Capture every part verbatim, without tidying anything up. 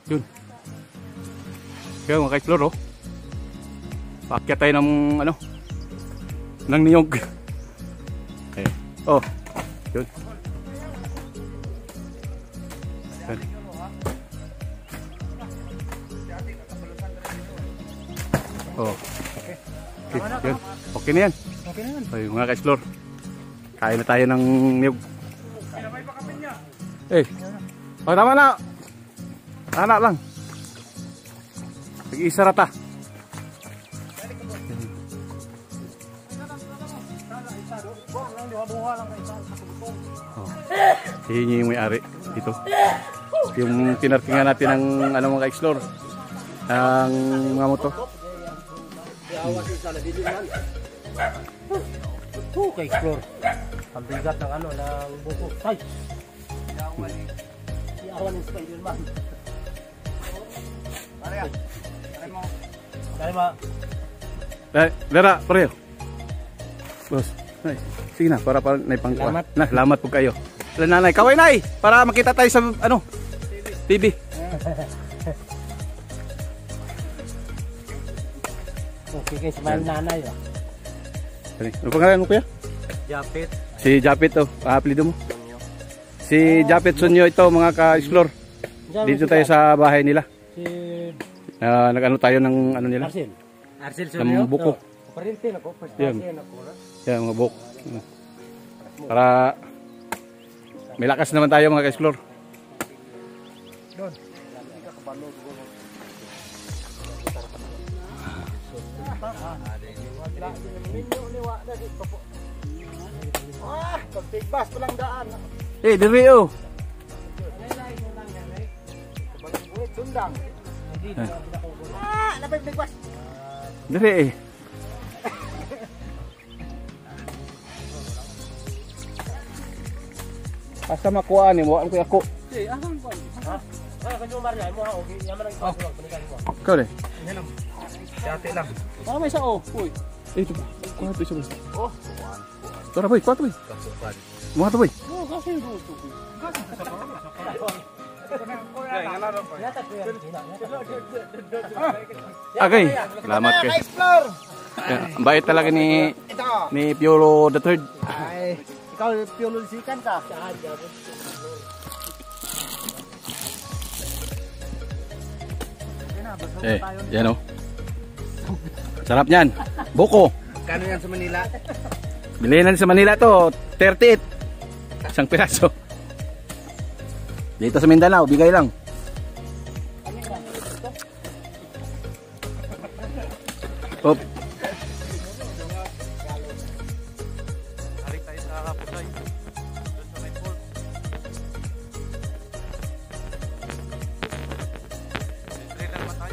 Yun. Kaya mga ka-explore, oh. Paakyat tayo ng ano, ng niyog. Okay. Oh, yun. Yan. Oh. Okay. Okay, yun. Okay na yan. Okay na yan. Okay, mga ka-explore. Kain na tayo ng niyog. Eh. Oh, tama na. Anak lang. Nag-iisa rata. Oh. Hihingi yung may-ari dito. Yung pinarkingan natin ng ano mga ka-explore. Ang mga moto. Oh, ka-explore. Ang bigat ng ano, ng buko. Ay! Iawan ng Spider-Man. Maria, kaya mo. Kaya mo. Eh, Lera, pareho. Boss, ay, sige na, para para naipangkuha. Salamat. Na, salamat po kayo. Nanay, kaway nay, para makita tayo sa ano, T V. Okay, kayo sa mga nanay. Ano pangalan mo kuya? Japit. Si Japit to, apelido mo. Si Japit Sunyo ito mga ka-explore. Dito tayo sa bahay nila. Si Uh, nag-ano tayo ng ano nila? Arcel. Arcel Sunyo. Ng buko. Parintin ako, first Yan. class ako. Yan, mga buko. Para may lakas naman tayo mga ka-explore. Doon. Ah, pagtigbas ko lang daan. Eh, diri oh. Sundang. Ah, napay tigbas. Diri eh. Basta makuha ni mo, ano kuya ko? Si, asan ko? Ha? Ah, kanyo Maria, mo ha, okay. Yaman ang ipasok lang, panigan mo. Ikaw rin. Yan lang. Dati lang. Ah, may sa oh. Uy. Eh, ito ba? Kuha ito isa ba? Oh. Tara boy, kuha ito boy. Kuha ito boy. Oh, kasi ito. Kasi sa parang sa parang. Okay, salamat kayo. Explore. Ang bait talaga ni ni Piolo the Third. Ay, ikaw Piolo sikan ka. Eh, yan o. Sarap niyan. Buko. Kano yan sa Manila? Bilinan sa Manila to, thirty-eight. Isang piraso. Dito sa Mindanao, bigay lang. Op. Balik tayo sa Kapusay. Doon sa may port. Trailer lang tayo.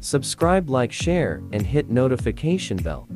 Subscribe, like, share, and hit notification bell.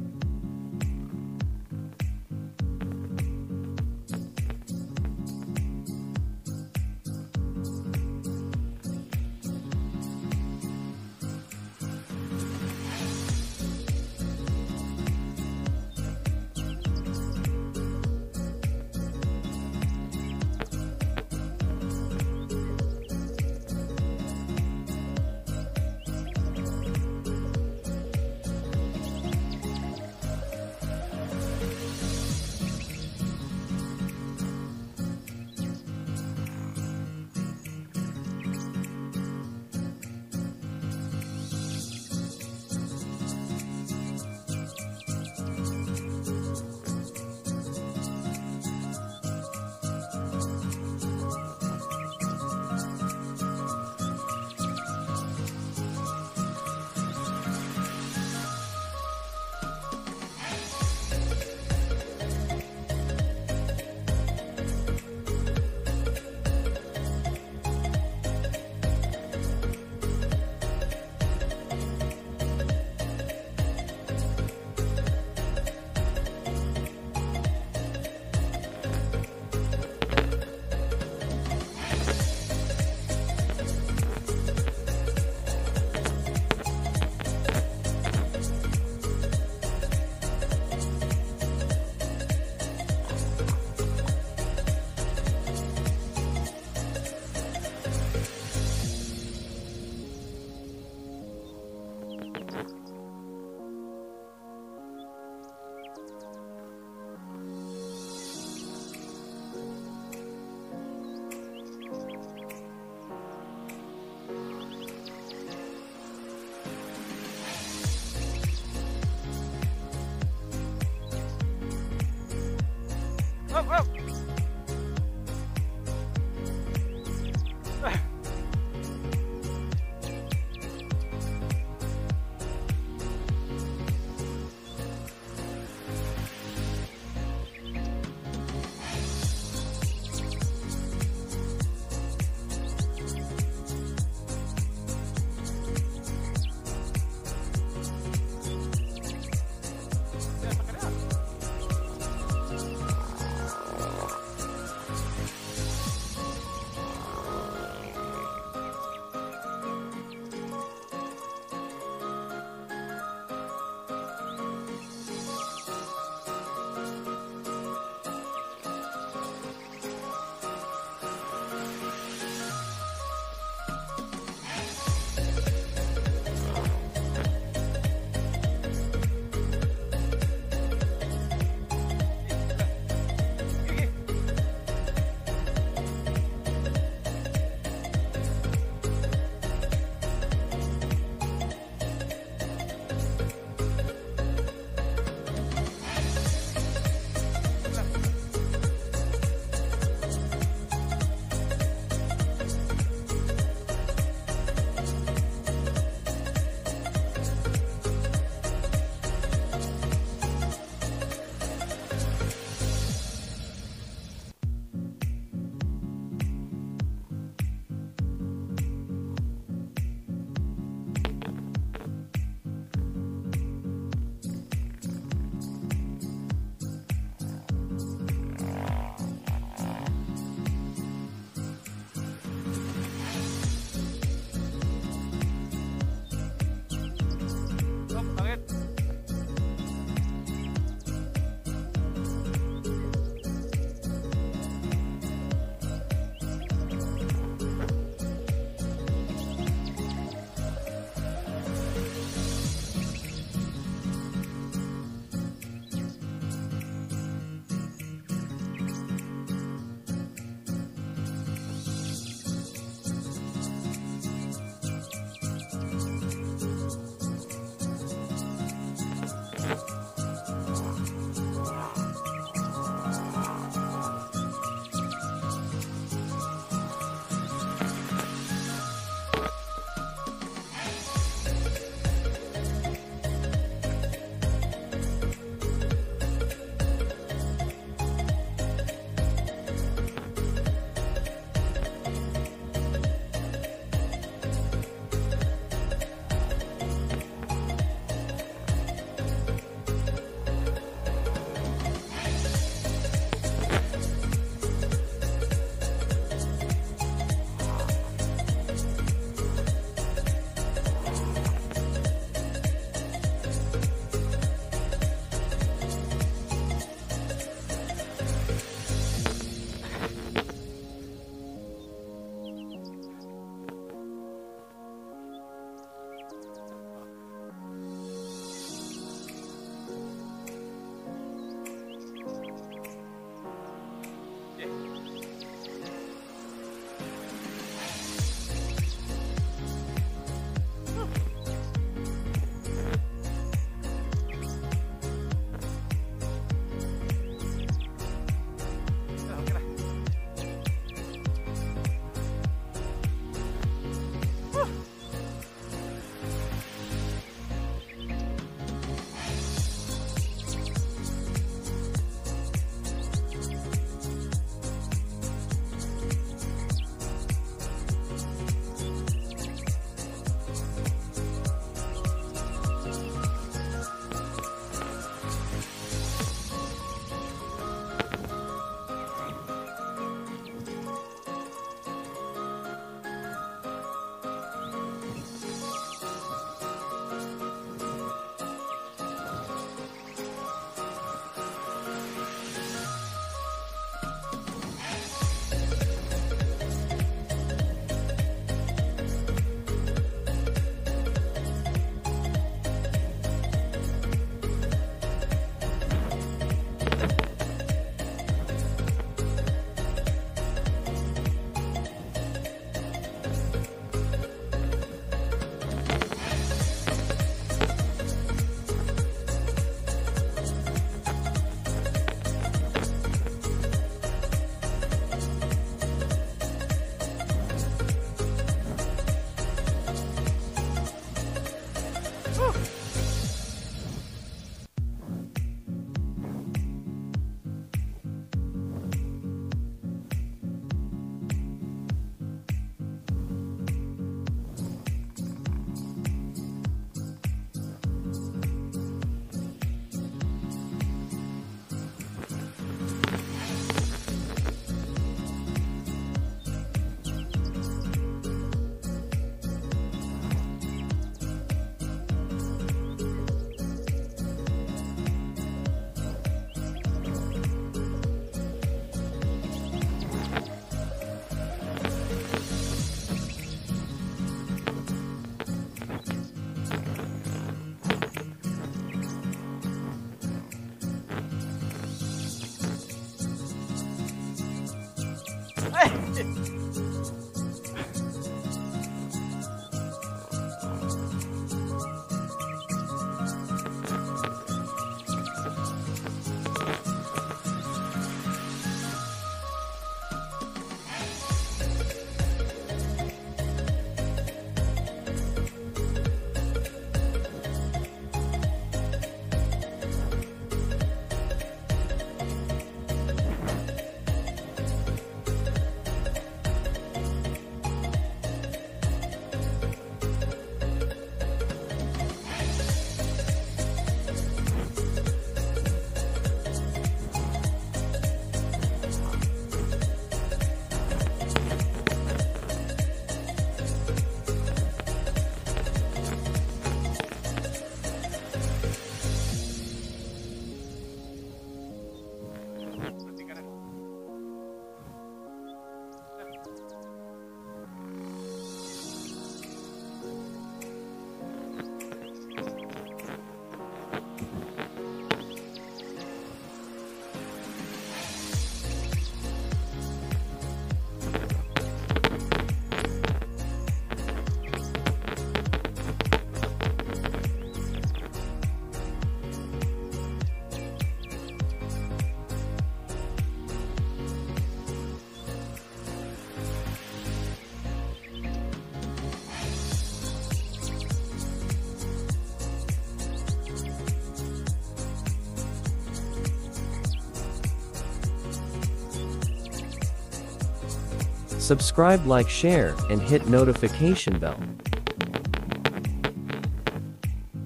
Subscribe, like, share, and hit notification bell.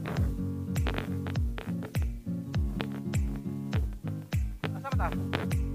Asa ba ta?